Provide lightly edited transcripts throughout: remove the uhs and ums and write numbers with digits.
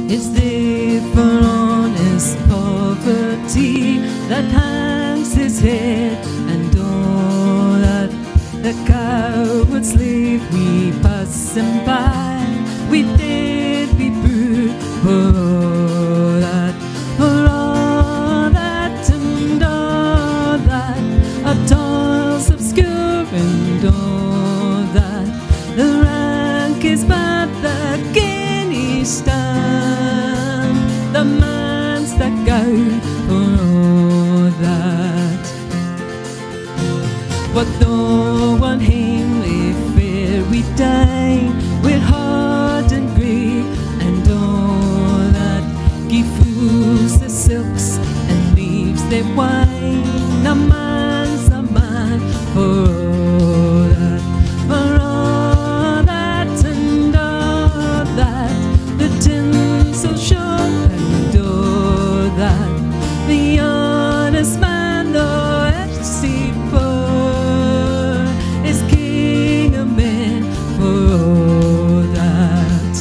is there for honest poverty that hangs his head, and all that the cowards leave we pass him by. We did be brute for all that, and all that, our toils obscure and all that. The rank is but the guinea stand, the man's that go for all that. What though one hamely fairy day, with heart and grief and all that, give fools the silks and leaves their wine. A man's a man for all that, and all that. The tinsel shop and all that. The honest man, though earthly poor, is king of men for all that.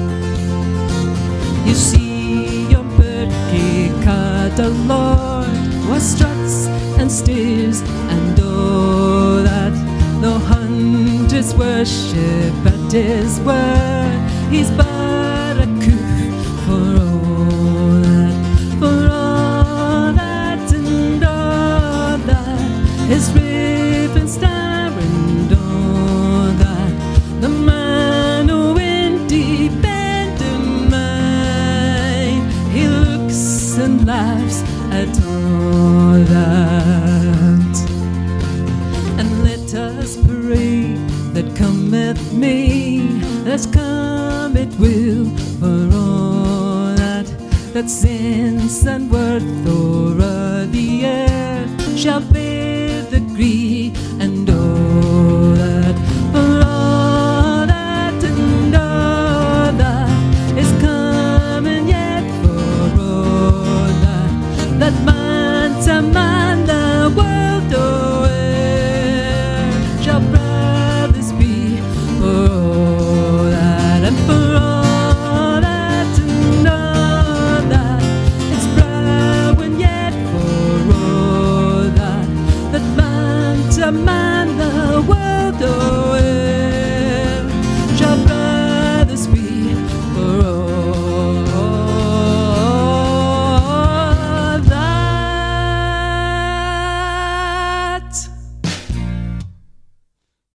You see your birthday card, the Lord was struts and steers and all that. No hunters worship at his word, he's but a cook for all that, and all that. His raven star and all that. The man who independent mind, he looks and laughs at all that. And let us pray that cometh May, that come it will for all that. That sense and worth o'er the earth shall bear